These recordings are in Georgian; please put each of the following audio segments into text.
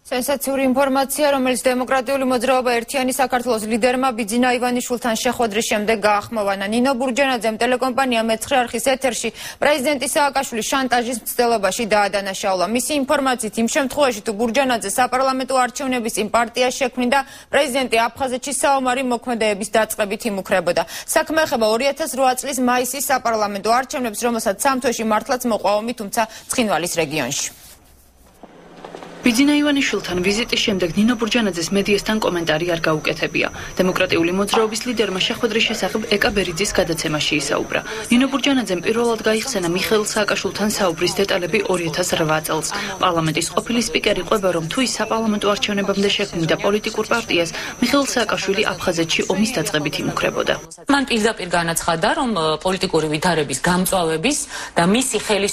Sensatsiuri informatsiya, რომელიც დემოკრატიული მოძრაობა ერთიანი საქართველოს ლიდერმა ბიძინა ივანიშვილთან შეხვედრის შემდეგ გაახმოვანა. ნინო ბურჯანაძემ ტელეკომპანია მეცხრე არხის ეთერში პრეზიდენტი სააკაშვილის შანტაჟის მცდელობაში დაადანაშაულა. მისი ინფორმაციით, იმ შემთხვევაში თუ ბურჯანაძე საპარლამენტო არჩევნების წინ პარტიას შექმნიდა, პრეზიდენტი აფხაზეთში საომარი მოქმედებების დაწყებით იმუქრებოდა. საქმე ეხება 2008 წლის მაისის საპარლამენტო არჩევნებს, რომელსაც სამთოში მართლაც მოყვა ომი, თუმცა ცხინვალის რეგიონში. ბიძინა ივანიშვილთან ვიზიტის შემდეგ ნინო ბურჯანაძეს მედიასთან კომენტარი არ გაუკეთებია. დემოკრატიული მოძრაობის ლიდერმა შეხვედრის შესახებ ეკა ბერიძის გადაცემაში ისაუბრა. ნინო ბურჯანაძემ პირველად გაიხსენა მიხეილ სააკაშვილთან საუბრის დეტალები 2008 წელს. პარლამენტის ყოფილი სპიკერი ყვება, რომ თუ ის საპარლამენტო არჩევნებამდე შექმნიდა პოლიტიკურ პარტიას, მიხეილ სააკაშვილი აფხაზეთში ომის დაწყებით იმუქრებოდა. მან პირდაპირ განაცხადა, რომ პოლიტიკური ვითარების გამწვავების და მისი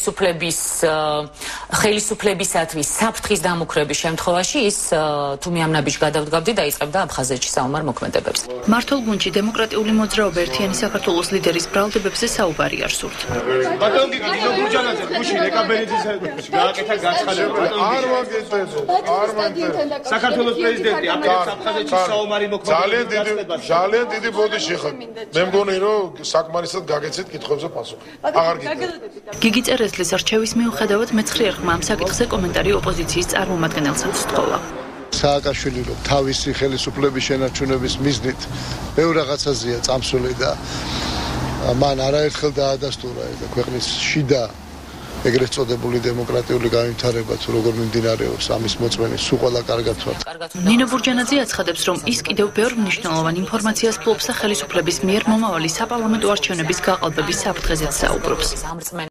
ხელისუფლებისათვის საფრთხის დამუქრების შემთხვევაში ის თუ მიამნაბიჯ გადავდგავდი დაიწყებდა აფხაზეთში საომარ მოქმედებებს. მართულ გუნდში დემოკრატიული მოძრაობა ერთიანი საქართველოს ლიდერის ბრალდებებზე საუბარი არ სურთ. ბატონ ნინო ბურჯანაძე გუშინ ეკა ბერიძის გააკეთა გაცხადება. არ მაგეთეზე. საქართველოს პრეზიდენტი აპირებს აფხაზეთში საომარი მოქმედებებს. ძალიან დიდი ბოდიში ხარ. მე მგონი რომ საკმარისად გაგეცეთ კითხვებზე პასუხი. აღარ გიგებ. გიგი წერესლის არჩევის მიუხედავად მეცხრე არხმა ამ საკითხზე კომენტარი ოპოზიციის წარმომადგენელსაც სთხოვა. სააკაშვილი რომ თავისი ხელისუფლების შენარჩუნების მიზნით ბევრ რაღაცაზეა წამსული და მან არაერთხელ დაადასტურა და ქვეყნის შიდა ეგრეთ წოდებული დემოკრატიული განვითარება თუ როგორ მიმდინარეობს ამის მოწმენის სულ ყველა კარგად ვართ. ნინო ბურჯანაძე აცხადებს, რომ ის კიდევ ბევრ მნიშვნელოვან ინფორმაციას ფლობს და ხელისუფლების მიერ მომავალი საპარლამენტო არჩევნების გაყალბების საფრთხეზეც საუბრობს.